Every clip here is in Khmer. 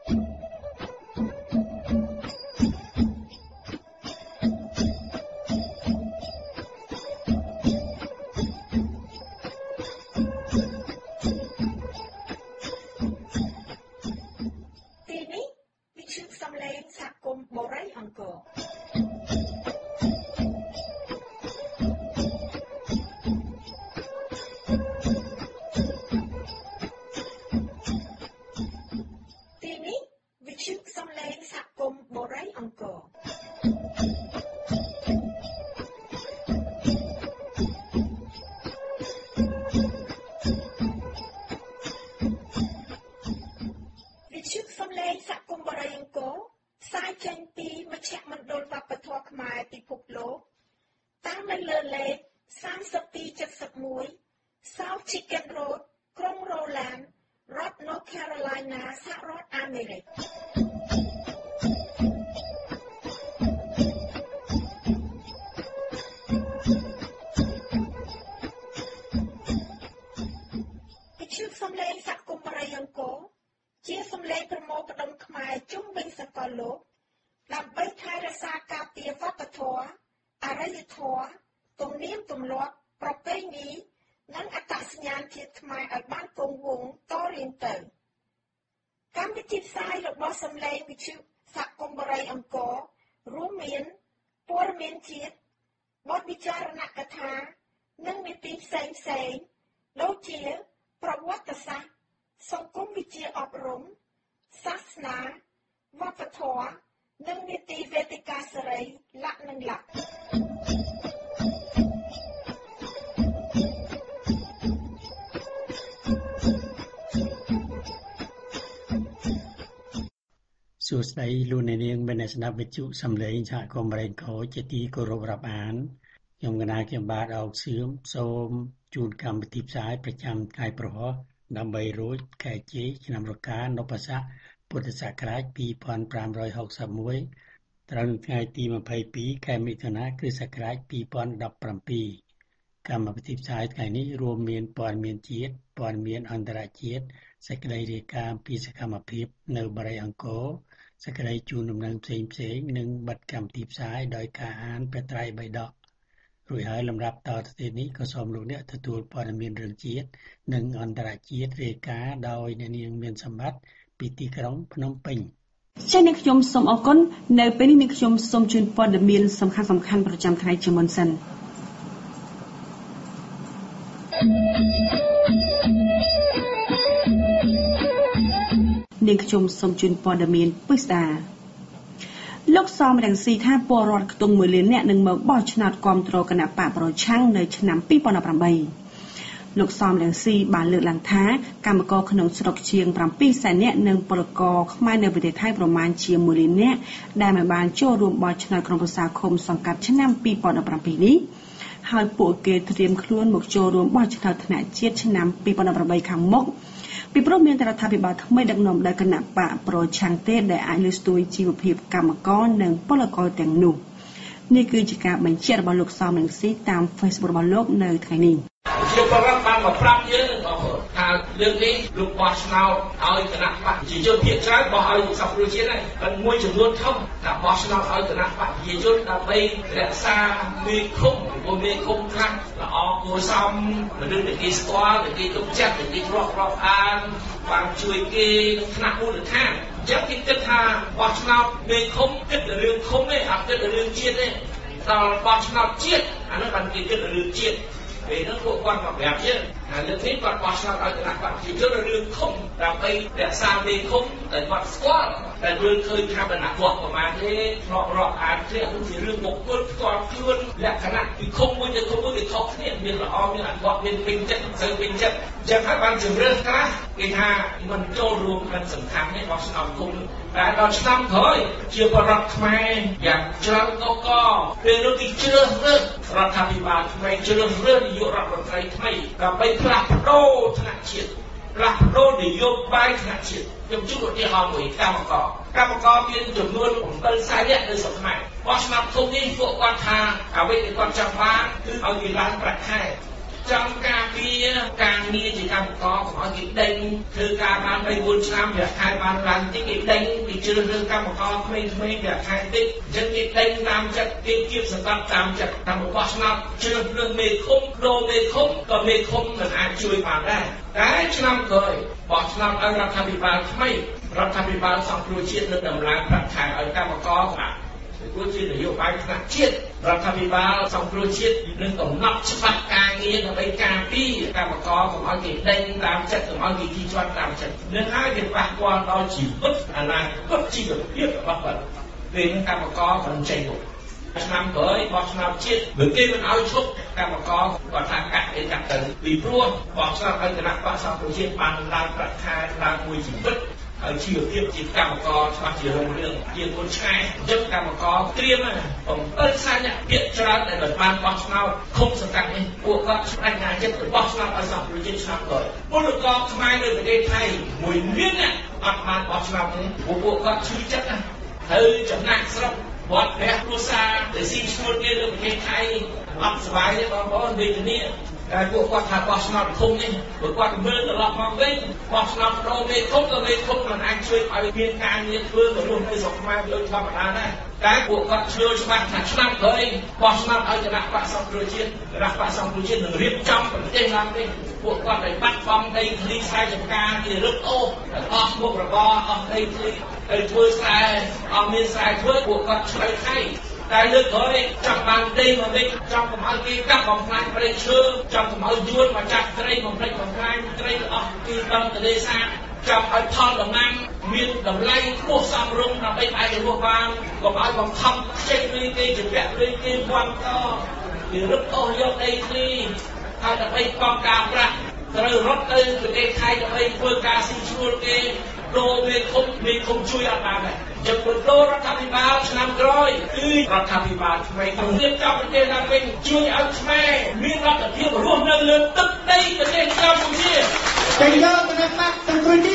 South Chicken Road ក្រុង Roland រដ្ឋ North Carolina សហរដ្ឋអាមេរិកវិទ្យុសំឡេងសហគមន៍បរិយអង្គរជាសំឡេងប្រមូលផ្ដុំខ្មែរជុំវិញសកលលោកដើម្បីថែរក្សាការពារវប្បធម៌អរិយធម៌ទំនៀមទម្លាប់ប្រពៃណីនិងអត្តសញ្ញាណជាតិខ្មែរឲ្យបានគង់វង្សតរៀងទៅកម្មវិធីផ្សាយរបស់សំឡេងវិទ្យុសហគមន៍បរិយអង្គររួមមានព័ត៌មានជាតិបទវិចារណកថានិងនីតិផ្សេងៗដូចជាប្រវត្តិសាស្ត្រសង្គមវិទ្យាអប់រំសាសនាវប្បធម៌និងនីតិវេទិកាសេរីលក្ខនិងលក្ខសួស្តីលោកអ្នកនាងមានស្ដាប់វិទ្យុសំឡេងសហគមន៍បរិយអង្គរជាទីគោរពរាប់អានខ្ញុំកណាខ្ញុំបាទអោកសឿមសូមជូនកម្មវិធីផ្សាយប្រចាំថ្ងៃប្រហោះ13រោចខែជេឆ្នាំរកានពស័កពុទ្ធសករាជ2561ត្រូវនៅថ្ងៃទី22ខែមិថុនាគ្រិស្តសករាជ2017កម្មវិធីផ្សាយថ្ងៃនេះរួមមានព័ត៌មានជាតិព័ត៌មានអន្តរជាតិសេចក្តីរាយការណ៍ពីសកម្មភាពនៅបរិយអង្គរសេចក្តីជូនដំណឹងផ្សេងៗនិងប័ណ្ណកម្មវិធីផ្សាយដោយការអានព្រះត្រៃបិដករួចហើយលំដាប់តទៅទៀតនេះក៏សូមលោកអ្នកទទួលព័ត៌មានរឿងជាតិនិងអន្តរជាតិរាយការណ៍ដោយអ្នកនាងមានសម្បត្តិពីទីក្រុងភ្នំពេញចា៎អ្នកខ្ញុំសូមអរគុណនៅពេលនេះអ្នកខ្ញុំសូមជូនព័ត៌មានសំខាន់ៗប្រចាំថ្ងៃជាមុនសិននាងខ្ញុំសូមជូនព័ត៌មានពិស្ដាលោកសំរងស៊ីថាពលរដ្ឋខ្ទង់1លាននាក់នឹងមកបោះឆ្នោតគាំទ្រគណៈបកប្រឆាំងនៅឆ្នាំ2018លោកសំរងស៊ីបានលើកឡើងថាកម្មករក្នុងស្រុកជាង700,000នាក់និងពលករខ្មែរនៅប្រទេសថៃប្រមាណជា1លាននាក់ដែលមិនបានចូលរួមបោះឆ្នោតក្រុមប្រឹក្សាឃុំសង្កាត់ឆ្នាំ2017នេះហើយពួកគេត្រៀមខ្លួនមកចូលរួមបោះឆ្នោតថ្នាក់ជាតិឆ្នាំ2018ខាងមុខពីព្រោះមានរដ្ឋាភិបាលថ្មីដឹកនាំដោយគណៈបកប្រឆាំងទេដែលអាចលើកស្ទួយជីវភាពកម្មករនិងពលករទាំងនោះនេះគឺជាការបញ្ជាក់របស់លោកសំរងស៊ីតាម Facebook របស់លោកនៅថ្ងៃនេះជាបរិបទបានមកប្រាប់យើងថាលើកនេះលោកបោះឆ្នោតឲ្យគណៈបកប្រជាជនភាគច្រើនបោះឲ្យសប្បុរសជាតិហើយપણមួយចំនួនធំថាបោះឆ្នោតឲ្យគណៈបកប្រជាជនដើម្បីរក្សាមេឃុំព្រោះមេឃុំខ្លះល្អគួរសមមនុស្សដែលគេស្គាល់ដែលគេទុកចិត្តដែលគេរាប់អានបានជួយគេក្នុងថ្នាក់មូលដ្ឋានអញ្ចឹងគេគិតថាបោះឆ្នោតមេឃុំគិតតែរឿងឃុំទេអត់គិតតែរឿងជាតិទេដល់បោះឆ្នោតជាតិអានោះបានគេគិតតែរឿងជាតិពេលនោះពួកគាត់មកប្រាប់យើងហើយលើកនេះគាត់បោះឆ្នោតឲ្យគណៈបកប្រជាជនរឿងឃុំដើម្បីរក្សាមេឃុំតែគាត់ស្គាល់តែយើងឃើញថាបណ្ណាគាត់ប្រមាណទេធ្លាប់រាប់អានគ្នានោះជារឿងបុគ្គលផ្ទាល់ខ្លួនលក្ខណៈពីឃុំមួយទៅឃុំមួយវាខុសគ្នាមានល្អមានអត់គាត់មានពេញចិត្តមិនសូវពេញចិត្តអញ្ចឹងហើយបានជំរឿនខ្លះគេថាមិនចូលរួមមិនសំខាន់ទេបោះឆ្នោតឃុំតែដល់ឆ្នាំក្រោយជាបរិបទខ្មែរយ៉ាងច្រើនកកពេលនោះគេជ្រើសរើសរដ្ឋាភិបាលថ្មីជ្រើសរើសនាយករដ្ឋមន្ត្រីថ្មីដើម្បីផ្លាស់ប្ដូរថ្នាក់ជាតិផ្លាស់ប្ដូរនយោបាយថ្នាក់ជាតិខ្ញុំជួបឧទាហរណ៍មួយកម្មករមានចំនួន700,000នាក់នៅស្រុកខ្មែរបោះឆ្នោតឃុំនេះពួកគាត់ថាអ្វីដែលគាត់ចង់បានគឺឲ្យគេឡើងប្រាក់ខែ trong ca kia càng nghe chỉ cầm có cái đinh thư ca ban bay buôn năm việc hai ban lần tí cái đinh thì chưa thư cầm có mấy việc hai tích chân cái đinh tam chất cái kiếp sản phẩm tam chất tam một bát năm chưa được mê không đô mê không còn mê không mình ai chui vào đây cái năm rồi bát năm ởรัฐบาลไม่รัฐบาลสองครูเชียนเรื่องดำรงประทานเอากรรมกรครูเชียนนโยบายขนาดเชียนรัฐบาลสองครูเชียนเรื่องของนับฉบับการเงินไปการปีกรรมกรของเอาเก็บเด้งตามจัดของเอาเก็บที่ชวนตามจัดเนื้อหาเก็บปากกวางเราจีบปุ๊บอะไรปุ๊บจีบแบบเรียบแบบแบบเป็นกรรมกรของใจบุกnăm tới bọt năm chết bởi kia mình áo chúc các mà có và thang cắt để cắt tận vì luôn bọt năm anh cái nắp bọt năm đầu tiên bàn làm đặt khai làm mùi chỉ vứt ở chiều tiếp chỉ các mà có cho chiều hồng đường chiều con trai giúp các mà có tiêm à còn ơn sai nhá hiện cho ra để bật bàn bọt năm không sẵn cạnh này của các anh nhà chết từ bọt năm ở dọc đầu tiên năm rồi một lúc có mai nữa về đây thay mùi miếng này bật bàn bọt năm của các chữ chất này hơi chấm nặng xongบอดแผลรูซาแต่สิ่งชวนเนี่ยเรื่องประเทศไทยรับสบายเนี่ยบอลเบนเนี่ยการพวกวัดทางวัดสนามคงเนี่ยพวกวัดเมืองตลอดมาเว้นวัดสนามโรเมคงก็ไม่คงมันอันช่วยไปเพียงการเนี่ยเพื่อมาร่วมในสงครามโดยธรรมดาได้การพวกวัดเชื่อชาวบ้านถัดน้ำเลยวัดสนามเอาจะรักษาสังคมจีนรักษาสังคมจีนหนึ่งเรียบจำประเทศเราเนี่ยพวกวัดในบัดฟอมในคดีสายจัดการที่รถโอ้ออกพวกระบอออกในคดีធ្វើស្រែអត់មានស្រែធ្វើពួកគាត់ឆ្លៃថៃតែលើកក្រោយចង់បានដីមកវិញចង់កុំឲ្យគេកាប់បំផ្លាញព្រៃឈើចង់កុំឲ្យយួនមកចាក់ត្រីបំផ្លិចបំផ្លាញត្រីអស់ទីដល់ទន្លេសាបចង់ឲ្យផលដំណាំមានតម្លៃខ្ពស់សមរម្យដើម្បីអាចរស់បានកុំឲ្យបង្ខំខ្ចីលុយគេជំពាក់លុយគេវាន់តពីរឹកអស់យកដីធ្លីហើយដើម្បីកងការប្រាក់ត្រូវរត់ទៅប្រទេសថៃដើម្បីធ្វើការស៊ីឈ្នួលគេโดยมีคงช่วยอะไรได้จะเป็นโดรัฐบาลนำร้อยคือรัฐบาลไม่ต้องเรียกเจ้าประเทศนั้นเป็นช่วยเอาแม่มีรัฐเทียบร่วมเรื่องตึกได้ประเทศกัมพูชาใจเยอะกันมากตั้งแต่นี้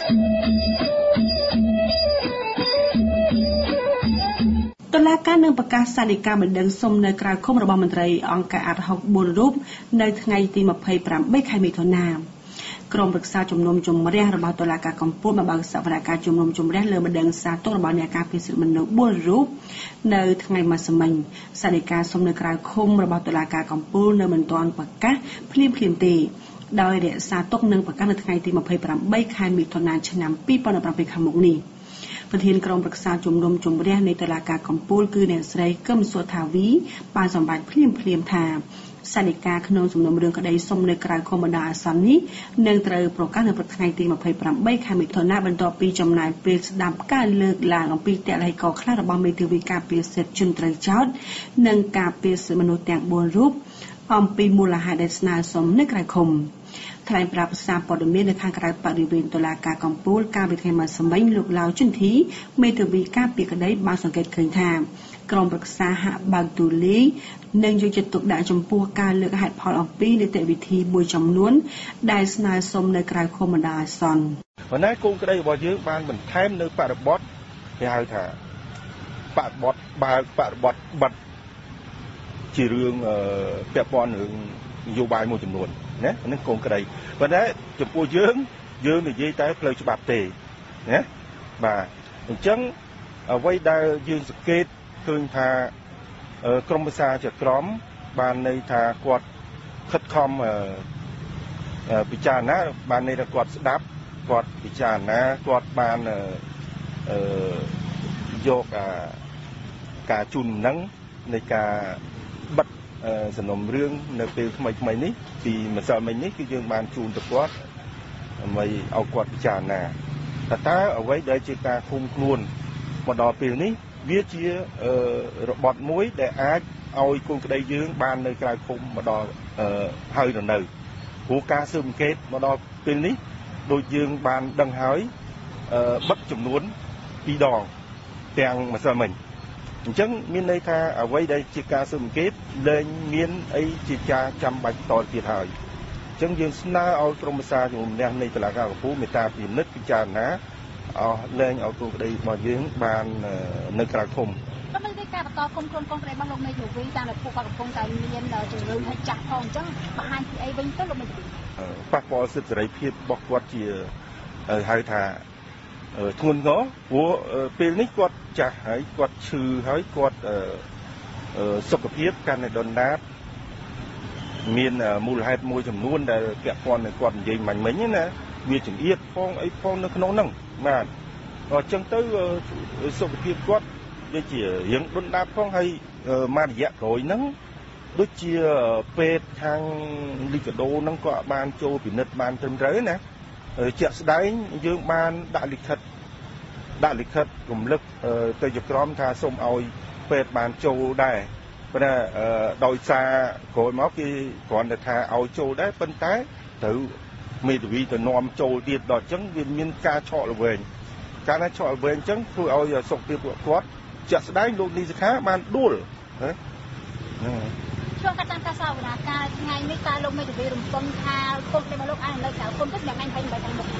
តុលាការនឹងប្រកាសសាលិកាបណ្ដឹងសុំនៅក្រៅឃុំរបស់មន្ត្រីអង្គការអាត់ហុក4រូបនៅថ្ងៃទី28ខែមិថុនាក្រុមប្រឹក្សាជំនុំជម្រះរបស់តុលាការកំពូលបានបើកសវនកម្មជំនុំជម្រះលើបណ្ដឹងសារទុករបស់អ្នកការពារសិទ្ធិមនុស្ស4រូបនៅថ្ងៃម្សិលមិញសាលិកាសុំនៅក្រៅឃុំរបស់តុលាការកំពូលនៅមិនទាន់ប្រកាសភ្លាមទេដោយរក្សាទុកនឹងប្រកាសនៅថ្ងៃទី28ខែមិថុនាឆ្នាំ2017ខាងមុខនេះប្រធានក្រុមប្រឹក្សាជំនុំជម្រះនៃតុលាការកំពូលគឺអ្នកស្រីកឹមសុថាវីបានសម្រេចភ្លាមថាសាលិកាក្នុងសំណុំរឿងក្តីសុំនៅក្រៅឃុំបណ្ដោះអាសន្ននេះនឹងត្រូវប្រកាសនៅព្រឹកថ្ងៃទី28ខែមិថុនាបន្ទាប់ពីចំណាយពេលស្ដាប់ការលើកឡើងអំពីទឡៃកខ្លះរបស់មេធាវីការពារសិទ្ធិជនត្រូវចោទនិងការពារសិទ្ធិមនុស្សទាំង4រូបអំពីមូលហេតុដែលស្នើសុំនៅក្រៅឃុំថ្លែងប្រាប់សារព័ត៌មាននៅខាងក្រៅបរិវេណតុលាការកំពូលកាលពីថ្ងៃម្សិលមិញលោកឡាវជុនធីមេធាវីការពារក្តីបានសង្កេតឃើញថាក្រុមប្រឹក្សាហាក់បើកទូលាយនិងយកចិត្តទុកដាក់ចំពោះការលើកហេតុផលអំពីនីតិវិធីមួយចំនួនដែលស្នើសុំនៅក្រៅឃុំបណ្ដោះអាសន្នប៉ុន្តែគោលក្តីរបស់យើងបានបន្ថែមនៅបរិបទគេហៅថាបរិបទបិទជារឿងពាក់ព័ន្ធនឹងនយោបាយមួយចំនួនណាហ្នឹងគោលក្តីប៉ុន្តែចំពោះយើងនិយាយតែផ្លូវច្បាប់ទេណាបាទអញ្ចឹងអ្វីដែលយើងសង្កេតឃើញថាក្រមប្រឹក្សាជាក្រុមបានន័យថាគាត់ខិតខំពិចារណាបានន័យថាគាត់ស្ដាប់គាត់ពិចារណាគាត់បានយកការជូនដំណឹងនៃការបិទសំណុំរឿងនៅពេលថ្មីនេះពីម្សិលមិញនេះគឺយើងបានជូនទៅគាត់ដើម្បីឲ្យគាត់ពិចារណាតើអ្វីដែលជាការឃុំខ្លួនមកដល់ពេលនេះវាជារបត់មួយដែលអាចឲ្យគុណក្តីយើងបាននៅក្រៅឃុំមកដល់ហើយនៅព្រោះការស៊ើបអង្កេតមកដល់ពេលនេះដូចយើងបានដឹងហើយបិទចំនួន2ដងទាំងម្សិលមិញអញ្ចឹងមានន័យថាអ្វីដែលជាការស៊ើបអង្កេតលែងមានអីជាការចាំបាច់តទៅទៀតហើយអញ្ចឹងយើងស្នើឲ្យក្រុមប្រឹក្សាជំនុំជម្រះនៃតុលាការកំពូលមេត្តាពិនិត្យពិចារណាលែងឲ្យគុណក្តីរបស់យើងបាននៅក្រៅឃុំក៏មិនទេការបន្តគុំខ្លួនកងក្រែរបស់លោកមេធាវីតាមដែលពួកគាត់កំពុងតែមានជំរឿនឲ្យចាស់ផងអញ្ចឹងបង្ហាញពីអីវិញទៅលោកមេធាវីប៉ះពាល់សិទ្ធិសេរីភាពរបស់គាត់ជាហៅថាធ្ងន់ធ្ងរព្រោះពេលនេះគាត់ចាស់ហើយគាត់ឈឺហើយគាត់សុខភាពកាន់តែដុនដាបមានមូលហេតុមួយចំនួនដែលពាក់ព័ន្ធនឹងគាត់និយាយមិញណាវាចង្អៀតផងអីផងនៅក្នុងហ្នឹងបាទអញ្ចឹងទៅសុខភាពគាត់ដូចជារៀងដុនដាបផងហើយមួយរយៈក្រោយហ្នឹងដូចជាពេទ្យខាងលីកាដូហ្នឹងក៏បានចូលពិនិត្យបានត្រឹមត្រូវណាជាក់ស្ដែងយើងបានដាក់លិខិតរំលឹកទៅជាក្រុមថាសូមឲ្យពេទ្យបានចូលដែរប៉ុន្តែដោយសារក្រោយមកគេគ្រាន់តែថាឲ្យចូលដែរប៉ុន្តែត្រូវមេធាវីទៅនាំចូលទៀតដល់អញ្ចឹងវាមានការឆក់ល្វែងការណាឆក់ល្វែងអញ្ចឹងធ្វើឲ្យសុខភាពគាត់ជាក់ស្ដែងលោកនីសិក្ខាបានដួលណាช่วงการตั้งการสอบวิชาการไงไม่ตายลงไม่ถึงรวมต้นทาคนในมาโลกอ่านเลยแต่คนก็ยังไม่ไปทางหมด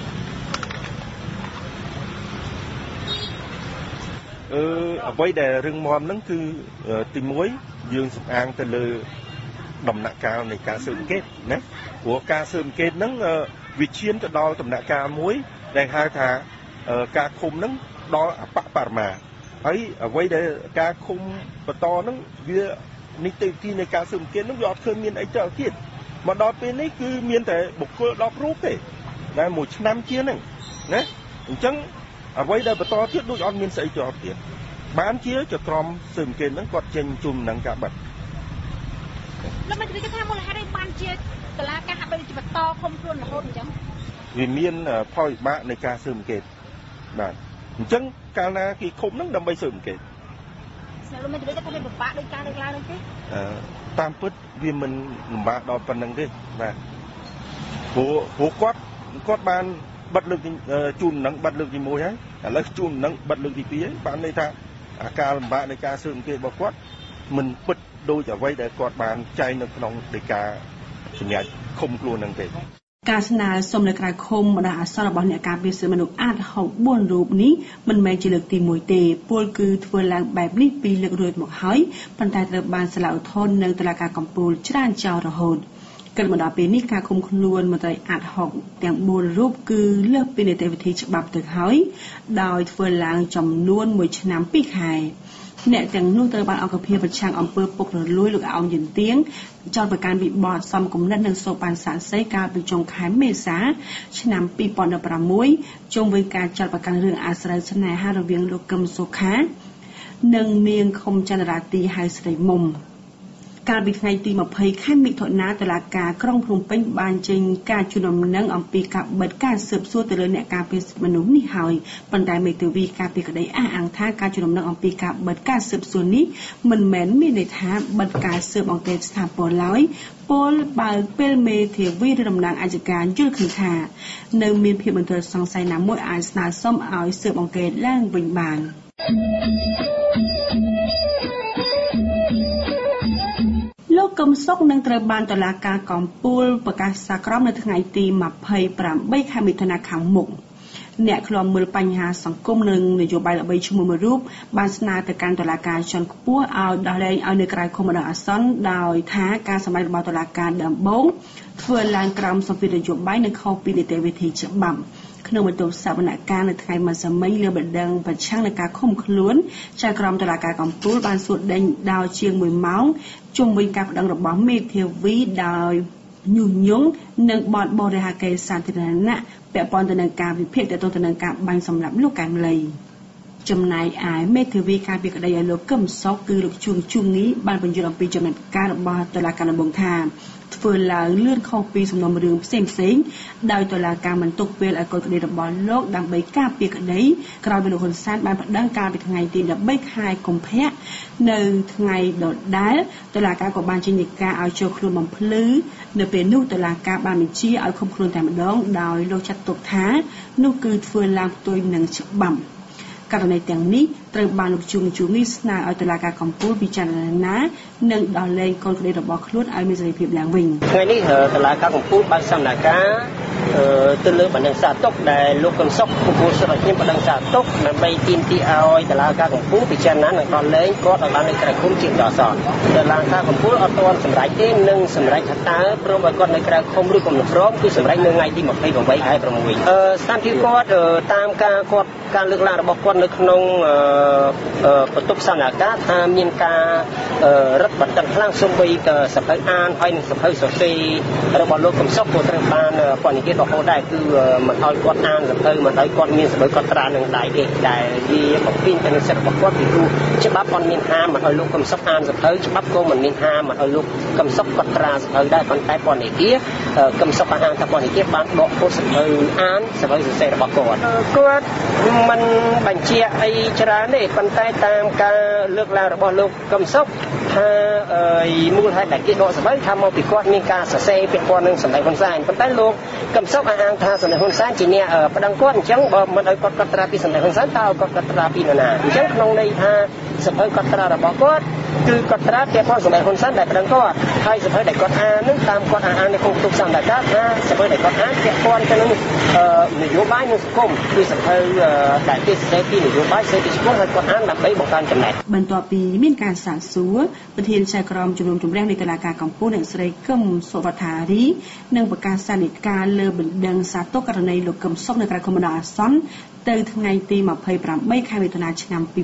អ្វីដែលរឿងមមហ្នឹងគឺទី1យើងសំអាងទៅលើដំណាក់កាលនៃការស៊ើបអង្កេតណាព្រោះការស៊ើបអង្កេតហ្នឹងវាឈានទៅដល់ដំណាក់កាលមួយដែលហៅថាការឃុំហ្នឹងដល់អបបរមាហើយអ្វីដែលការឃុំបន្តហ្នឹងវានីតិវិធីនៃការស៊ើបអង្កេតហ្នឹងវាអត់ឃើញមានអីទៅទៀតមកដល់ពេលនេះគឺមានតែបុគ្គល10រូបទេដែលមួយឆ្នាំជាងហ្នឹងណាអញ្ចឹងអ្វីដែលបន្តទៀតដូចអត់មានស្អីទៅទៀតបានជាក្រុមស៊ើបអង្កេតហ្នឹងគាត់ចេញជុំនឹងការបិទលោកមិននិយាយថាមូលហេតុអីបានជាតឡាការហាក់បីជាបន្តឃុំខ្លួនរហូតអញ្ចឹងវាមានផលវិបាកនៃការស៊ើបអង្កេតបាទអញ្ចឹងកាលណាគេឃុំហ្នឹងដើម្បីស៊ើបអង្កេតលោកមិននិយាយថាវាពិបាកដោយការលើកឡើងនេះទេតាមពិតវាមិនលំបាកដល់ប៉ុណ្្នឹងទេបាទព្រោះគាត់បានបិទលើកជូននឹងបិទលើកទី1ហើយឥឡូវជូននឹងបិទលើកទី2ហើយបានន័យថាអាការលំបាកនៃការស៊ើបអង្កេតរបស់គាត់មិនពិតដូចអ្វីដែលគាត់បានចែងនៅក្នុងដីកាសម្រាប់ឃុំខ្លួននឹងទេការស្នើសុំនៅក្រៅឃុំបណ្ដោះអាសន្នរបស់អ្នកការពារសិទ្ធិមនុស្សអាត64រូបនេះមិនមែនជាលើកទី1ទេពលគឺធ្វើឡើងបែបនេះពីលើករួចមកហើយប៉ុន្តែត្រូវបានសាលាឧទ្ធរណ៍និងតុលាការកំពូលច្រើនចោលរហូតគិតមកដល់ពេលនេះការឃុំខ្លួនមន្ត្រីអាត60ទាំង4រូបគឺលើសពីនីតិវិធីច្បាប់ទៅហើយដោយធ្វើឡើងចំនួន1ឆ្នាំ2ខែអ្នកទាំងនោះត្រូវបានអង្គភាពប្រឆាំងអំពើពុករលួយលោកអោមយិនទៀងចោទប្រកាន់វិបត្តិសំគំនិតនិងសូបានសានសីកាលពីចុងខែមេសាឆ្នាំ2016ជុំវិញការចោទប្រកាន់រឿងអាស្រ័យស្នេហារវាងលោកកឹមសុខានិងនាងខុមចន្ទរាទីហៅស្រីមុំកាលពីថ្ងៃទី20ខែមិថុនាតុលាការក្រុងភ្នំពេញបានចេញការជូនដំណឹងអំពីការបិទការស៊ើបសួរទៅលើអ្នកការពារសិទ្ធិមនុស្សនេះហើយប៉ុន្តែមេធាវីការពារក្តីអះអាងថាការជូនដំណឹងអំពីការបិទការស៊ើបសួរនេះមិនមែនមានន័យថាបិទការស៊ើបអង្កេតស្ថាពរឡើយពលបើពេលមេធាវីឬតំណាងអัยការយល់ឃើញថានៅមានភាពបន្ទោសសង្ស័យណាមួយអាចស្នើសុំឲ្យស៊ើបអង្កេតឡើងវិញបានលោកកឹមសុខនឹងត្រូវបានតុលាការកំពូលប្រកាសសាក្រមនៅថ្ងៃទី28ខែមិថុនាខាងមុខអ្នកឃ្លាំមើលបញ្ហាសង្គមនិងនយោបាយល្បីឈ្មោះមួយរូបបានស្នើទៅកាន់តុលាការជាន់ខ្ពស់ឲ្យដោះលែងឲ្យនៅក្រៅឃុំបណ្ដោះអាសន្នដោយថាការសម្ដែងរបស់តុលាការដំបូងធ្វើឡើងក្រោមសម្ពាធនយោបាយនិងខុសពីនីតិវិធីច្បាប់ក្នុងបន្ទប់សវនកម្មនៅថ្ងៃម្សិលមិញលើបណ្ដឹងប្រឆាំងនឹងការឃុំខ្លួនចៅក្រមតុលាការកំពូលបានសួរដេញដោយជាង1ម៉ោងជុំវិញការប្តឹងរបស់មេធាវីដោយញុះញង់និងបទបរិហាកេរសាធារណៈពាក់ព័ន្ធទៅនឹងការវិភាគទាក់ទងទៅនឹងការបាញ់សម្លាប់លោកកែមលីចំណែកឯមេធាវីការពារក្តីឲ្យលោកកឹមសុខគឺលោកជួងជួងនេះបានបញ្យល់អំពីចំណាត់ការរបស់តុលាការដំបងថាធ្វើឡើងលឿនខុសពីសំណុំរឿងផ្សេងដោយតុលាការមិនទុកពេលឲ្យកូនក្តីរបស់លោកដើម្បីការពារក្តីក្រោយពីលោកហ៊ុនសែនបានប្តឹងកាលពីថ្ងៃទី13ខែកុម្ភៈនៅថ្ងៃដដែលតុលាការក៏បានចេញនីការឲ្យចូលខ្លួនបំភ្លឺនៅពេលនោះតុលាការបានបញ្ជាឲ្យឃុំខ្លួនតែម្ដងដោយលោកចាត់ទុកថានោះគឺធ្វើឡើងផ្ទុយនឹងច្បាប់ករណីទាំងនេះត្រូវបានលោកជួងនេះស្នើឲ្យតុលាការកំពូលពិចារណានិងដោះលែងកូនក្តីរបស់ខ្លួនឲ្យមានសេរីភាពឡើងវិញថ្ងៃនេះតុលាការកំពូលបានសន្និការទៅលើបណ្ដឹងសាទុកដែលលោកកឹមសុខពពោះសិទ្ធិខ្ញុំបណ្ដឹងសាទុកដើម្បីទាមទារឲ្យតុលាការកំពូលពិចារណានិងដល់លែងគាត់ឲ្យបាននៅក្រៅឃុំជាបន្តតុលាការកំពូលអត់ទាន់សម្រេចទេនឹងសម្រេចថាតើព្រមឲ្យគាត់នៅក្រៅឃុំឬក៏មិនព្រមគឺសម្រេចនៅថ្ងៃទី28 ខែ 6 ស្ថានភាពគាត់តាមការលើកឡើងរបស់គាត់នៅក្នុងបន្ទប់សន្និការថាមានការរឹតបន្តឹងខ្លាំងសូម្បីតែសភៅអានហើយនិងសភៅសរសេររបស់លោកកឹមសុខក៏ត្រូវបានពន្ធនាគាររហូតដែរគឺមិនឲ្យគាត់អានសភៅមិនឲ្យគាត់មានសភៅកត់ត្រានឹងដៃទេដែលវាបំពេញទៅនឹងសិទ្ធិរបស់គាត់ពីព្រោះច្បាប់អត់មានហាមមិនឲ្យលោកកឹមសុខអានសភៅច្បាប់ក៏មិនមានហាមមិនឲ្យលោកកឹមសុខកត់ត្រាសភៅដែរប៉ុន្តែពន្ធនាគារកឹមសុខអានថាពន្ធនាគារបានដកហូតសភៅអានសភៅសរសេររបស់គាត់មិនបញ្ជាក់អីច្រើនទេប៉ុន្តែតាមការលើកឡើងរបស់លោកកឹមសុខថាមូលហេតុដែលគេដកសភៅថាមកពីគាត់មានការសរសេរពាក់ព័ន្ធនឹងសម្ដែងហ៊ុនសែនប៉ុន្តែលោកកឹមសុខអះអាងថាសម្ដែងហ៊ុនសែនជាអ្នកប្តឹងគាត់អញ្ចឹងបើមិនឲ្យគាត់កត់ត្រាពីសម្ដែងហ៊ុនសែនតើឲ្យគាត់កត់ត្រាពីនរណាអញ្ចឹងក្នុងន័យថាសភៅកត់ត្រារបស់គាត់គឺកត់ត្រាពាក់ព័ន្ធសម្ដែងហ៊ុនសែនដែលប្តឹងគាត់ហើយសភៅដែលគាត់អាននឹងតាមគាត់អះអាងនៅក្នុងទូកសន្និការថាសភៅដែលគាត់អានពាក់ព័ន្ធទៅនឹងនយោបាយនិងសង្គមគឺសភៅដែលគេសរសេរពីនយោបាយសេដ្ឋកិច្ចហើយគាត់អានដើម្បីបង្កើនចំណេះបន្ទាប់ពីមានការសាកសួរប្រធានចៅក្រមជំនុំជម្រះនៃតុលាការកំពូលអ្នកស្រីកឹមសុវត្ថារីនិងប្រកាសសន្និការលើបណ្ដឹងសាទុកករណីលោកកឹមសុខនៅក្រៅឃុំបណ្ដោះអាសន្នទៅថ្ងៃទី28 ខែមិថុនាឆ្នាំ2017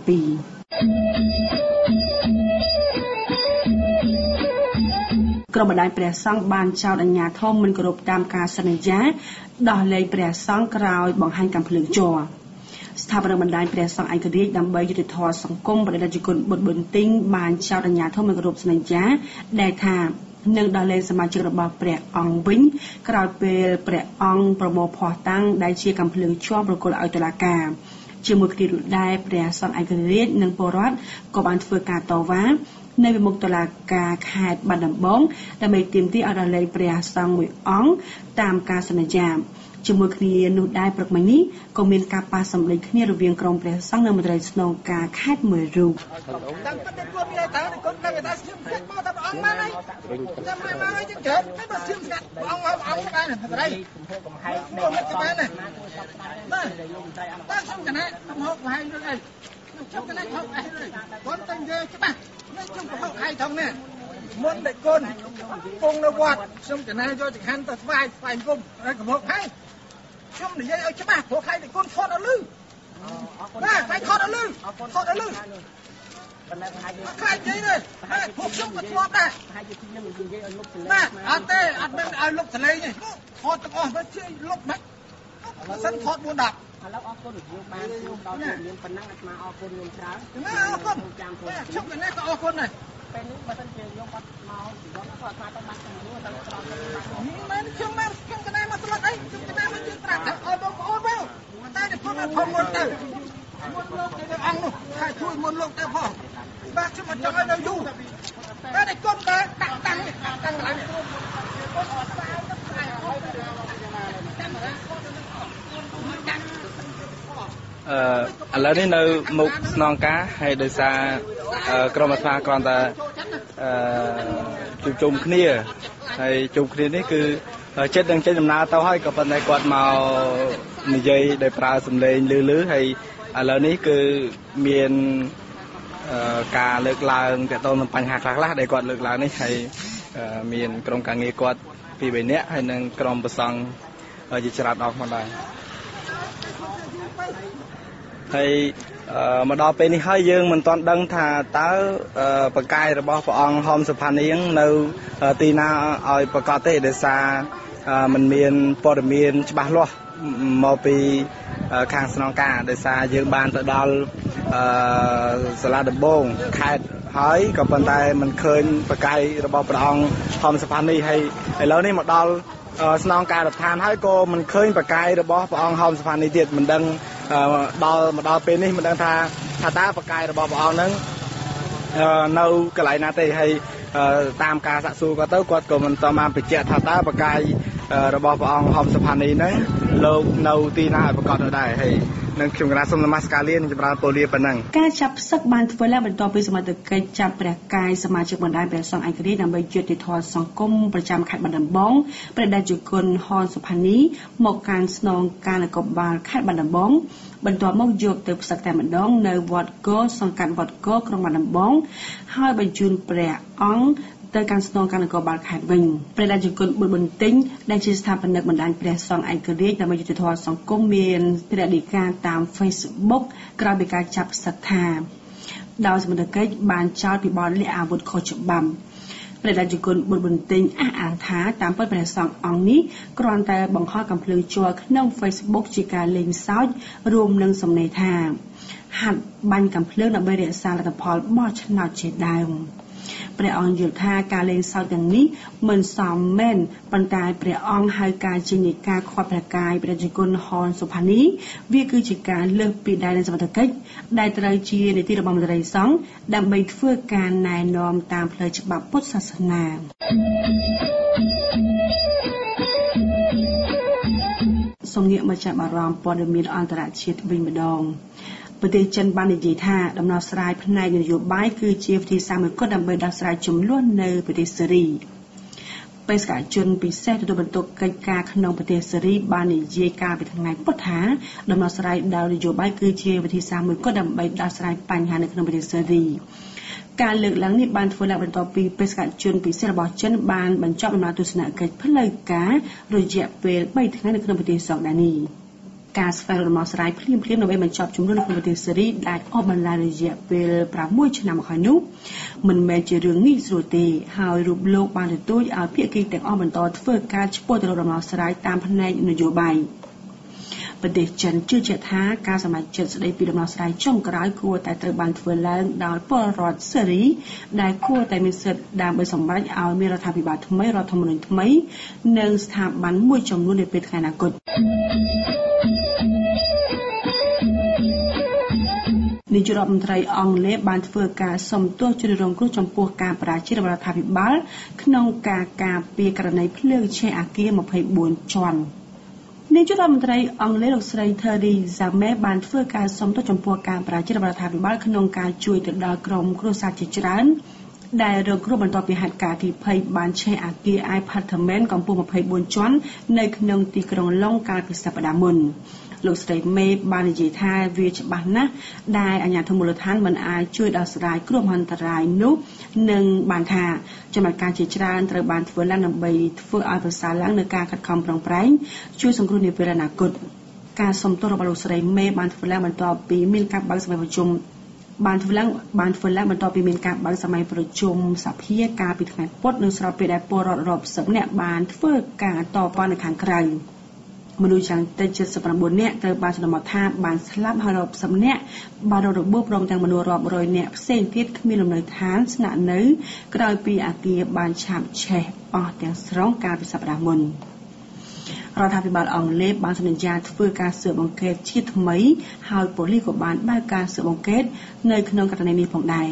ក្រុមបណ្ដាញព្រះសង្ឃបានចោទអាជ្ញាធរមិនគោរពតាមការសន្យាដោះលែងព្រះសង្ឃក្រោយបង្ហាញកាំភ្លើងជ័រស្ថាបនិកបណ្ដាញព្រះសង្ឃឯករាជ្យដើម្បីយុត្តិធម៌សង្គមបដិជនគុណបុត្រប៊ុនទីងបានចោទអាជ្ញាធរមិនគោរពសន្យាដែលថានឹងដោះលែងសមាជិករបស់ព្រះអង្គវិញក្រោយពេលព្រះអង្គប្រមូលភស្តុតាងដែលជាកាំភ្លើងជ័រប្រគល់ឲ្យតុលាការជាមួយគ្នានោះដែរព្រះសង្ឃឯករាជ្យនិងពលរដ្ឋក៏បានធ្វើការតវ៉ានៅវិមុខតុលាការខេត្តបាត់ដំបងដើម្បីទាមទារឲ្យដោះលែងព្រះសង្ឃមួយអង្គតាមការសន្យាជាមួយគ្នានោះដែរព្រឹកមិញនេះក៏មានការប៉ះសម្លេងគ្នារវាងក្រុមព្រះសង្ឃនិងមន្ត្រីស្នងការខេត្តមួយរូបតាំងពីគាត់មានតែគាត់នៅតែស្ទាមស្កាត់មកតែព្រះអង្គបានហើយចាំមកហើយចឹងច្រើនតែបើស្ទាមស្កាត់ព្រះអង្គបានណាប្រៃកំហែងនេះមិនបានណាបាទខ្ញុំកណាកំហុសកំហែងនឹងអីខ្ញុំកណាកំហុសអីគាត់តែនិយាយច្បាស់នេះខ្ញុំកំហុសអីថងនេះមុនតែគុណពងនៅវត្តខ្ញុំកណាយកចង្ហាន់ទៅស្វាយគុំហើយកំហុសហើយខ្ញុំនិយាយឲ្យច្បាស់ព្រោះខៃតែគុណថតឲ្យលឺបាទខៃថតឲ្យលឺថតឲ្យលឺប៉ុន្តែខៃនិយាយនេះពួកខ្ញុំក៏ធ្លាប់ដែរខៃនិយាយខ្ញុំនិយាយឲ្យលុបសលេងបាទអត់ទេអត់មិនឲ្យលុបសលេងទេថតទាំងអស់ទៅជួយលុបមិនបើសិនថត4-10ឥឡូវអរគុណយើងបានជួបដល់មានប៉ុណ្ណឹងអាត្មាអរគុណខ្ញុំច្រើនណាអរគុណខ្ញុំកណាក៏អរគុណដែរពេលនេះបើសិនជាខ្ញុំអត់មកជីវិតគាត់អាត្មាទៅបាត់ជំនួសទៅក្រោយមិនខ្ញុំកណាមកស្លុតអីខ្ញុំកណាមកជឿត្រាក់ឲ្យបងប្អូនមកតែខ្ញុំមកផងមុនទៅមុនលោកទៅអង្គនោះហើយជួយមុនលោកទៅផងបាទខ្ញុំមកចង់ឲ្យនៅយូរតែតែគុំតែដាក់តាំងកន្លែងគ្រប់គាត់អត់ស្អាតទៅស្អាតអត់ចាំណាឥឡូវនេះនៅមុខស្នងការហើយដោយសារក្រុមអាជ្ញាគ្រាន់តែជួបជុំគ្នាហើយជួបគ្នានេះគឺចិត្តនឹងចេញដំណើរទៅហើយក៏ប៉ុន្តែគាត់មកនិយាយដោយប្រើសម្លេងលឺហើយឥឡូវនេះគឺមានការលើកឡើងទាក់ទងនឹងបញ្ហាខ្លះៗដែលគាត់លើកឡើងនេះហើយមានក្រុមការងារគាត់2-3នាក់ហើយនឹងក្រុមប្រសង់ជាច្រើនអង្គផងដែរហើយមកដល់ពេលនេះហើយយើងមិនទាន់ដឹងថាតើបកកាយរបស់ព្រះអង្គហមសុផានីងនៅទីណាឲ្យប្រកាសទេដោយសារมันមានព័ត៌មានច្បាស់លាស់មកពីខាងស្នងការដោយសារយើងបានទៅដល់សាលាដំបងខេត្តហើយក៏ប៉ុន្តែมันឃើញបកកាយរបស់ព្រះអង្គហមសុផានីហើយឥឡូវនេះមកដល់ស្នងការរដ្ឋាភិបាលហើយក៏មិនឃើញបកកាយរបស់ព្រះអង្គហមសុផានីទៀតមិនដឹងដល់ពេលនេះមិនដឹងថាតើបកកាយរបស់ព្រះអង្គហ្នឹងនៅកន្លែងណាទេហើយតាមការសាកសួរគាត់ក៏មិនតាមបានបញ្ជាក់ថាតើបកកាយរបស់ព្រះអង្គហមសុផានីហ្នឹងលោកនៅទីណាឲ្យប្រកាសនៅដែរហើយនឹងខ្ញុំកណាសូមនមស្ការលានិងចម្រើនពរលាប៉ុណ្ណឹងការចាប់សឹកបានធ្វើឡើងបន្ទាប់ពីសមត្ថកិច្ចចាប់ព្រះកាយសមាជិកបណ្ដាញព្រះសង្ឃឯករាជ្យដើម្បីយុត្តិធម៌សង្គមប្រចាំខេត្តបាត់ដំបងព្រះតេជគុណហ៊ុនសុផានីមកកាន់ស្នងការនគរបាលខេត្តបាត់ដំបងបន្ទាប់មកយកទៅផ្សឹកតែម្ដងនៅវត្តគោសង្កាត់វត្តគោក្រុងបាត់ដំបងហើយបញ្ជូនព្រះអង្គទៅកាន់ស្នងការនគរបាលខេត្តវិញព្រះតេជគុណបុត្របន្ទិញដែលជាស្ថាបនិកបណ្ដាញព្រះសង្ឃឯករាជ្យដើម្បីយុត្តិធម៌សង្គមមានព្រះដីកាតាម Facebook ក្រោយពីការចាប់សឹកថាដោយសមត្ថកិច្ចបានចោទពីបទលាក់អាវុធខុសច្បាប់ព្រះតេជគុណបុត្របន្ទិញអះអាងថាតាមពិតព្រះសង្ឃអង្គនេះគ្រាន់តែបង្ហោះកាំភ្លើងជ័រក្នុង Facebook ជាការលេងសើចរួមនឹងសំណេរថាហាត់បាញ់កាំភ្លើងដើម្បីរក្សាលទ្ធផលបោះឆ្នោតជាដើមព្រះអង្គយល់ថាការលេងសើចទាំងនេះមិនសមមែនប៉ុន្តែព្រះអង្គហៅការជានិកាខាត់ព្រះកាយព្រះតេជគុណហ៊ុនសុផានីវាគឺជាការលើសពីដែនសមត្ថកិច្ចដែលត្រូវជានីតិរបស់មន្ត្រីសង្ឃដើម្បីធ្វើការណែនាំតាមផ្លូវច្បាប់ពុទ្ធសាសនាសូមងាកមកចាប់អារម្មណ៍ព័ត៌មានអន្តរជាតិវិញម្ដងប្រទេសចិនបាននិយាយថាដំណោះស្រាយផ្នែកនយោបាយគឺជាវិធីសាស្ត្រមួយគត់ដើម្បីដោះស្រាយជម្លោះនៅប្រទេសសេរីបេសកជនពិសេសទទួលបន្ទុកកិច្ចការក្នុងប្រទេសសេរីបាននិយាយកាលពីថ្ងៃពុធថាដំណោះស្រាយដោយនយោបាយគឺជាវិធីសាស្ត្រមួយគត់ដើម្បីដោះស្រាយបញ្ហានៅក្នុងប្រទេសសេរីការលើកឡើងនេះបានធ្វើឡើងបន្ទាប់ពីបេសកជនពិសេសរបស់ចិនបានបញ្ចប់ដំណើរទស្សនកិច្ចផ្លូវការរយៈពេល3ថ្ងៃនៅក្នុងប្រទេសសូដានីការស្វែងរកដំណោះស្រាយភ្លាមៗដើម្បីបញ្ចប់ជម្លោះនៅក្នុងប្រទេសសេរីដែលអស់បន្លាយរយៈពេល6ឆ្នាំមកហើយនោះមិនមែនជារឿងងាយស្រួលទេហើយរូបលោកបានទទូចឲ្យភាគីទាំងអស់បន្តធ្វើការឆ្ពោះទៅរកដំណោះស្រាយតាមផ្នែកនយោបាយប្រទេសចិនជឿជាក់ថាការសម្រេចចិត្តស្តីពីដំណោះស្រាយចុងក្រោយគួរតែត្រូវបានធ្វើឡើងដោយពលរដ្ឋសេរីដែលគួរតែមានសិទ្ធិដើម្បីសម្រេចឲ្យមានរដ្ឋាភិបាលថ្មីរដ្ឋធម្មនុញ្ញថ្មីនិងស្ថាប័នមួយចំនួននាពេលថ្ងៃអនាគតនាយករដ្ឋមន្ត្រីអង់គ្លេសបានធ្វើការសុំទោសជនរងគ្រោះចំពោះការបរាជ័យរបស់រដ្ឋាភិបាលក្នុងការការពារករណីភ្លើងឆេះអគារ24ជាន់នាយករដ្ឋមន្ត្រីអង់គ្លេសលោកស្រី Theresa May បានធ្វើការសុំទោសចំពោះការបរាជ័យរបស់រដ្ឋាភិបាលក្នុងការជួយទៅដល់ក្រុមគ្រួសារជាច្រើនដែលរងគ្រោះបន្ទាប់ពីហេតុការណ៍ទីភ័យបានឆេះអគារ Apartment កម្ពស់24ជាន់នៅក្នុងទីក្រុងឡុងកាលពីសប្តាហ៍មុនលោកស្រីមេបាននិយាយថាវាច្បាស់ណាស់ដែលអាជ្ញាធរមូលដ្ឋានមិនអាចជួយដោះស្រាយគ្រោះមហន្តរាយនោះនិងបានថាចំណាត់ការជាច្រើនត្រូវបានធ្វើឡើងដើម្បីធ្វើឲ្យប្រសើរឡើងនៅការខិតខំប្រឹងប្រែងជួយសង្គ្រោះនាពេលអនាគតការសុំទោសរបស់លោកស្រីមេបានធ្វើឡើងបន្ទាប់ពីមានការបើកសម័យប្រជុំបន្ទាប់ពីមានការបើកសម័យប្រជុំសភាកាលពីថ្ងៃពុធនៅស្របពេលដែលពលរដ្ឋរាប់សិបនាក់បានធ្វើការតបនៅខាងក្រៅមនុស្សយ៉ាងតិច79នាក់ត្រូវបានសន្មតថាបានស្លាប់ហើយរាប់សិបនាក់បានរងរបួសព្រមទាំងមនុស្សរាប់រយនាក់ផ្សេងទៀតគ្មានលំនៅឋានស្នាក់នៅក្រោយពីអគារបានឆាបឆេះអស់ទាំងស្រុងកាលពីសប្តាហ៍មុនរដ្ឋាភិបាលអង់គ្លេសបានសន្យាធ្វើការស៊ើបអង្កេតជាថ្មីហើយប៉ូលីសក៏បានបើកការស៊ើបអង្កេតនៅក្នុងករណីនេះផងដែរ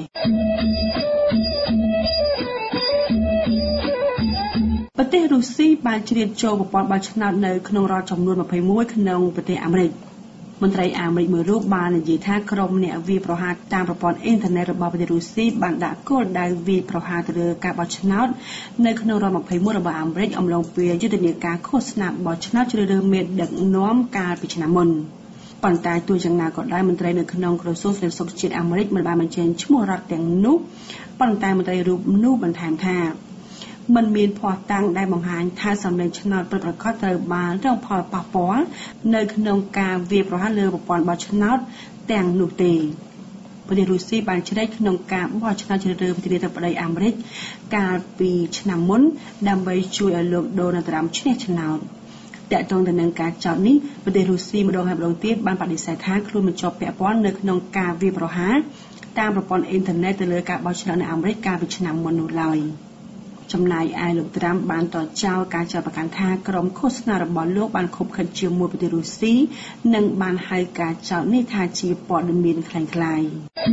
ប្រទេសរុស្ស៊ីបានជ្រៀតចូលប្រព័ន្ធបោះឆ្នោតនៅក្នុងរដ្ឋចំនួន21ក្នុងប្រទេសអាមេរិកមន្ត្រីអាមេរិកមួយរូបបាននិយាយថាក្រុមអ្នកវាយប្រហារតាមប្រព័ន្ធអ៊ីនធឺណិតរបស់ប្រទេសរុស្ស៊ីបានដាក់គោលដៅវាយប្រហារទៅលើការបោះឆ្នោតនៅក្នុងរដ្ឋ21របស់អាមេរិកអំឡុងពេលយុទ្ធនាការឃោសនាបោះឆ្នោតជ្រើសរើសមេដឹកនាំកាលពីឆ្នាំមុនប៉ុន្តែទោះយ៉ាងណាក៏ដោយមន្ត្រីនៅក្នុងក្រសួងសន្តិសុខជាតិអាមេរិកមិនបានបញ្ចេញឈ្មោះរដ្ឋទាំងនោះប៉ុន្តែមន្ត្រីរូបនោះបន្ថែមថាមិនមានភស្តុតាងដែលបង្ហាញថាសម្លេងឆ្នោតពិតប្រាកដត្រូវបានរងផលប៉ះពាល់នៅក្នុងការវាយប្រហារលើប្រព័ន្ធបោះឆ្នោតទាំងនោះទេប្រទេសរុស្ស៊ីបានជ្រែកក្នុងការបោះឆ្នោតជ្រើសរើសប្រធានាធិបតីអាមេរិកកាលពីឆ្នាំមុនដើម្បីជួយឲ្យលោកដូណាល់ត្រាំឈ្នះឆ្នោតតាក់ទងទៅនឹងការចោទនេះប្រទេសរុស្ស៊ីម្ដងហើយម្ដងទៀតបានបដិសេធថាខ្លួនមិនជាប់ពាក់ព័ន្ធនៅក្នុងការវាយប្រហារតាមប្រព័ន្ធអ៊ីនធឺណិតទៅលើការបោះឆ្នោតនៅអាមេរិកកាលពីឆ្នាំមុននោះឡើយចំណែកឯលោកត្រាំបានតចោលការចោទប្រកាន់ថាក្រុមឃោសនារបស់លោកបានខុបខិតជាមួយប្រទេសរុស្ស៊ីនិងបានហៅការចោទនេះថាជាព័ត៌មានคล้ายៗ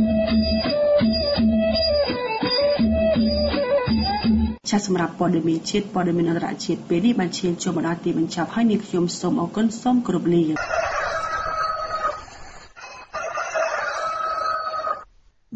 ចាសសម្រាប់ព័ត៌មានជាតិព័ត៌មានអន្តរជាតិពេលនេះបានឈានចូលមកដល់ទីបញ្ចប់ហើយនាងខ្ញុំសូមអរគុណសូមគោរពលា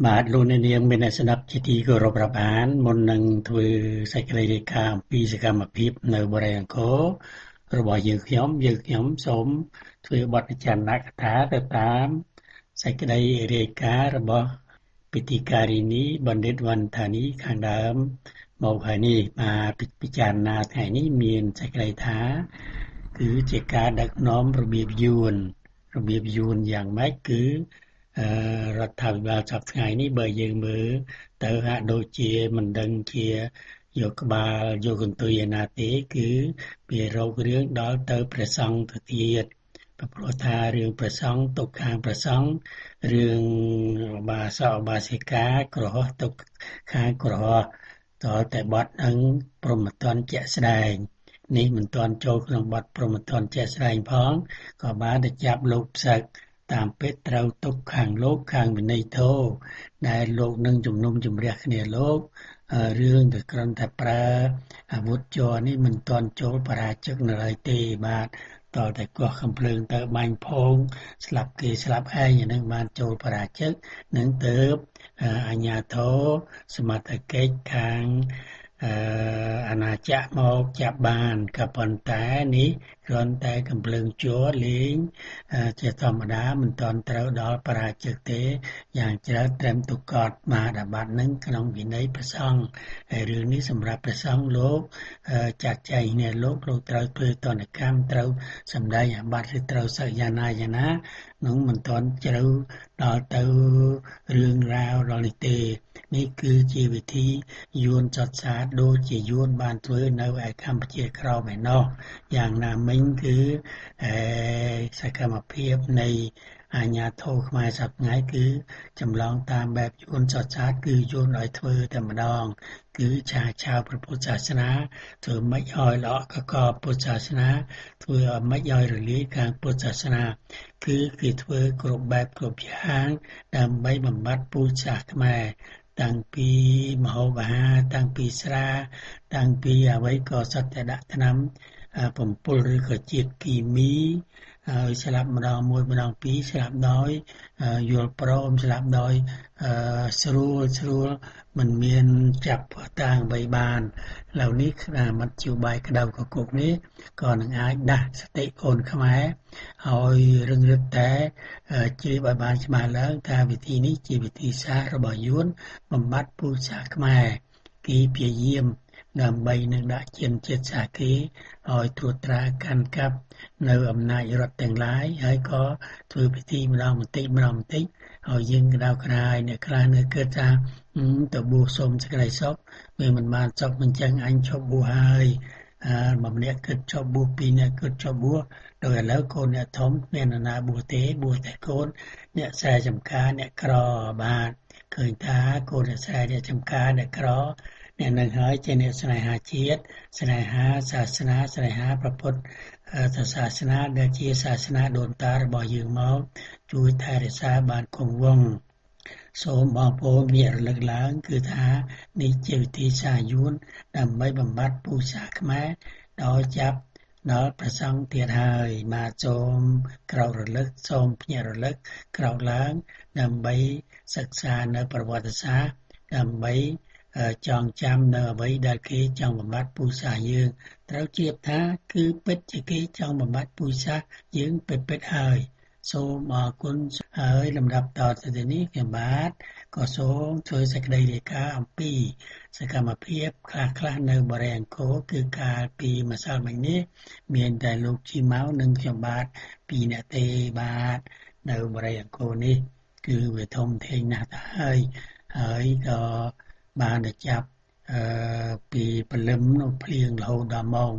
បាទលោកអ្នកនាងមានស្ដាប់ជាទីគោរពរាប់អានមុននឹងធ្វើសេចក្តីរាយការណ៍អំពីសកម្មភាពនៅបរិយាអង្គររបស់យើងខ្ញុំសូមធ្វើបទចន្ទកថាទៅតាមសេចក្តីរាយការណ៍របស់ពិធីការីនីបណ្ឌិតវណ្ណថានីខាងដើមមកហើយនេះបាទពិចារណាថ្ងៃនេះមានសេចក្តីថាគឺជាការដឹកនាំរបៀបយួនយ៉ាងម៉េចគឺរដ្ឋាភិបាលសប្តាហ៍ថ្ងៃនេះបើយើងមើលទៅហាក់ដូចជាមិនដឹងជាយកក្បាលយកកន្ទុយឯណាទេគឺវារោគរឿងដល់ទៅព្រះសង្ឃទៅទៀតព្រោះថារឿងព្រះសង្ឃទុកខាងព្រះសង្ឃរឿងបាសិកាក្រហោះទុកខាងក្រហោះតតែបទនឹងព្រមត្តនជាក់ស្ដែងនេះមិនទាន់ចូលក្នុងបទព្រមត្តនជាក់ស្ដែងផងក៏បានទៅចាប់លោកផ្សឹកតាមពេទ្យត្រូវទុកខាងលោកខាងវិន័យធម៌ដែលលោកនឹងជំនុំជម្រះគ្នាលោករឿងតែគ្រាន់តែប្រើអាវុធជ័រនេះមិនទាន់ចូលបរាជិកនៅឡើយទេបាទតតែកោះកំភ្លើងទៅបាញ់ផងស្លាប់គេស្លាប់ឯងនឹងបានចូលបរាជិកនឹងទៅអាជ្ញាធរសមត្ថកិច្ចខាងអាណាចក្រមកចាប់បានក៏ប៉ុន្តែនេះគ្រាន់តែកំភ្លើងជ័រលេងជាធម្មតាមិនទាន់ត្រូវដល់បរាជិកទេយ៉ាងច្រើនត្រឹមទុកកត់មហាបាតនឹងក្នុងវិន័យព្រះសង្ឃហើយរឿងនេះសម្រាប់ព្រះសង្ឃលោកចាត់ចែងគ្នាលោកត្រូវធ្វើតនកម្មត្រូវសម្ដែងអាបត្តិឬត្រូវសក្យាណានោះមិនទាន់ជ្រៅដល់ទៅរឿងរ៉ាវដល់នេះទេនេះគឺជាវិធីយួនចត់សាដូចជាយួនបានធ្វើនៅឯកម្ពុជាក្រោមឯណោះយ៉ាងណាមិញគឺសកម្មភាពនៃអាញាធរខ្មែរសប្តាហ៍ថ្ងៃគឺចម្លងតាមបែបយួនចត់សាគឺយួនឲ្យធ្វើតែម្ដងគឺឆាវព្រះពុទ្ធសាសនាធ្វើមិនឲ្យល្អកកពុទ្ធសាសនាធ្វើឲ្យមិនឲ្យរលាយខាងពុទ្ធសាសនាគឺគេធ្វើគ្រប់បែបគ្រប់យ៉ាងដើម្បីបំបត្តិពុទ្ធសាសនាខ្មែរតាំងពីមហោបអាហារតាំងពីស្រាតាំងពីអ្វីក៏សុទ្ធតែដាក់ថ្នាំបំពុលឬក៏ជាតិគីមីហើយស្លាប់ម្ដងមួយម្ដងពីរស្លាប់ដោយយល់ព្រមស្លាប់ដោយស្រួលមិនមានចាប់តាំងបីបានឥឡូវនេះមធ្យោបាយក្តៅកគុកនេះក៏នឹងអាចដាស់សតិកូនខ្មែរឲ្យរឹងរឹតតែជ្រាបឲ្យបានច្បាស់ឡើងថាវិធីនេះជាវិធីសាស្ត្ររបស់យួនបំបត្តិពូជសាសន៍ខ្មែរគេព្យាយាមដើម្បីនឹងដាក់ជាតិសាសន៍គេឲ្យត្រួតត្រាកាន់កាប់នៅអំណាចរដ្ឋទាំងឡាយហើយក៏ធ្វើពិធីម្ដងបន្តិចហើយយើងក្តៅក្តាយអ្នកខ្លះនៅគិតថាទៅបួសសុំសេចក្តីសុខវាមិនបានសុខមិនចឹងអញឈប់បួសហើយម្នាក់គិតឈប់បួសពីរអ្នកគិតឈប់បួសដល់ឥឡូវកូនអ្នកធំមានណាបួសទេបួសតែកូនអ្នកស្រែចម្ការអ្នកក្របាទឃើញថាកូនអ្នកស្រែអ្នកចម្ការអ្នកក្រអ្នកនឹងហើយជាអ្នកស្នេហាជាតិស្នេហាសាសនាស្នេហាព្រះពុទ្ធសាសនាដែលជាសាសនាដូនតារបស់យើងមកជួយថែរក្សាបានគង់វង្សសូមបងប្អូនងាករលឹកឡើងគឺថានេះជាវិធីសាស្ត្រយួនដើម្បីបំបត្តិពូជសាសន៍ខ្មែរដោយចាប់ដល់ប្រសង់ទៀតហើយបាទសូមក្រោករលឹកសូមភ្ញាក់រលឹកក្រោកឡើងដើម្បីសិក្សានៅប្រវត្តិសាស្ត្រដើម្បីចងចាំនៅអ្វីដែលគេចង់បំបត្តិពូជសាសន៍យើងត្រូវជៀបថាគឺពិតជាគេចង់បំបត្តិពូជសាសន៍យើងពិតហើយសូមអរគុណហើយលំដាប់តទៅនេះខ្ញុំបាទក៏សូមធ្វើសេចក្តីរាយការណ៍អំពីសកម្មភាពខ្លះនៅបរិយាអង្គរគឺកាលពីម្សិលមិញនេះមានតែលោកជីម៉ៅនិងខ្ញុំបាទពីរអ្នកទេបាទនៅបរិយាអង្គរនេះគឺវាធំធេងណាស់ទៅហើយក៏បានទៅចាប់ពីព្រលឹមនោះភ្លៀងរហូតដល់ម៉ោង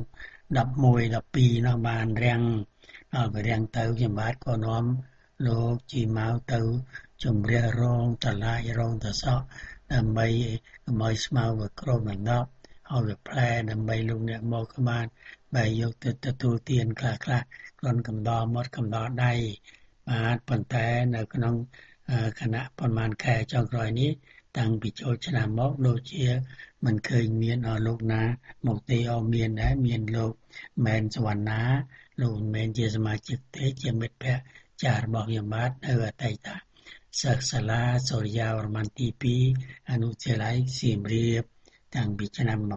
11 12នោះបានរាំងទៅខ្ញុំបាទក៏នាំលោកជីម៉ៅទៅជំរះរងតឡាយរងតសក់ដើម្បីកុំឲ្យស្មៅវាក្រោមបណ្ដប់ឲ្យវាផ្លែដើម្បីលោកអ្នកមកក៏បានបែរយកទៅទទួលទានខ្លះគ្រាន់កំដរមាត់កំដរដៃបាទប៉ុន្តែនៅក្នុងគណៈប្រមាណខែចុងក្រោយនេះតាំងពីចូលឆ្នាំមកដូចជាមិនឃើញមានលោកណាមកទេមានដែរមានលោកមែនសវណ្ណាលោកមិនមែនជាសមាជិកទេជាមិត្តភក្តិចាស់របស់ខ្ញុំបាទនៅអតីតសិស្សសាលាសូរិយាវរ្ម័នទី2អនុវិទ្យាល័យសៀមរាបតាំងពីឆ្នាំ1950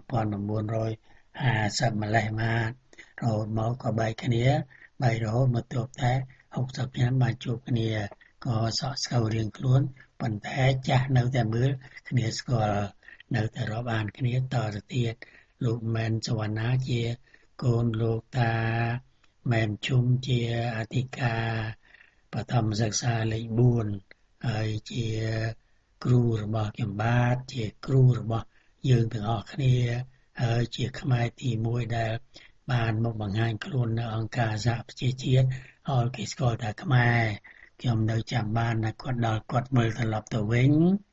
ម្លេះមករហូតមកក៏បែកគ្នាបែករហូតមកទើបតែ60ឆ្នាំបានជួបគ្នាក៏សក់ស្កៅរៀងខ្លួនប៉ុន្តែចាស់នៅតែមើលគ្នាស្គាល់នៅតែរាប់អានគ្នាតទៅទៀតលោកមែនសវណ្ណាជាកូនលោកតាមែនជុំជាអធិការបឋមសិក្សាលេខ4ហើយជាគ្រូរបស់ខ្ញុំបាទជាគ្រូរបស់យើងទាំងអស់គ្នាហើយជាខ្មែរទី1ដែលបានមកបង្ហាញខ្លួននៅអង្គការសហប្រជាជាតិអល់គេស្គាល់ថាខ្មែរខ្ញុំនៅចាំបានណាគាត់ដល់គាត់មើលត្រឡប់ទៅវិញ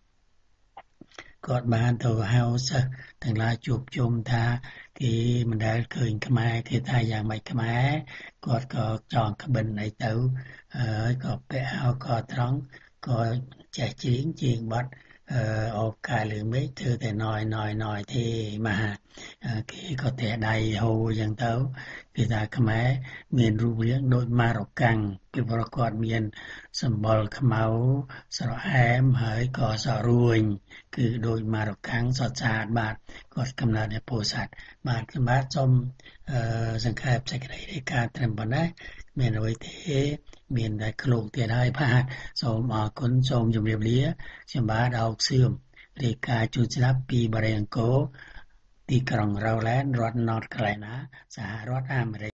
គាត់បានទៅហៅសិស្សទាំងឡាយជួបជុំថាគេមិនដែលឃើញខ្មែរគេថាយ៉ាងម៉េចខ្មែរគាត់ក៏ចងក្បិនអីទៅហើយក៏ពាក់អាវកត្រង់ក៏ចេះជាងបាត់អូកាលឺមេធ្វើតែណយទេមកគេក៏តែដៃហូរយ៉ាងទៅគេថាខ្មែរមានរូបរាងដូចម៉ារ៉ុកាំងពីព្រោះគាត់មានសម្បុរខ្មៅស្រអែមហើយក៏សរួញគឺដូចម៉ារ៉ុកាំងសុទ្ធសាធបាទគាត់កំណើតនៅពោធិ៍សាត់បាទខ្ញុំបាទសូមសង្ខេបសេចក្តីរាយការណ៍ត្រឹមប៉ុណ្ណេះមានអ្វីទេមានតែឃ្លោកទៀតហើយបាទសូមអរគុណសូមជម្រាបលាខ្ញុំបាទអោកសឿមរាយការណ៍ជូនស្ដាប់ពីបរិយាអង្គរទីក្រុងរ៉ូឡែនរដ្ឋ North Carolina សហរដ្ឋអាមេរិក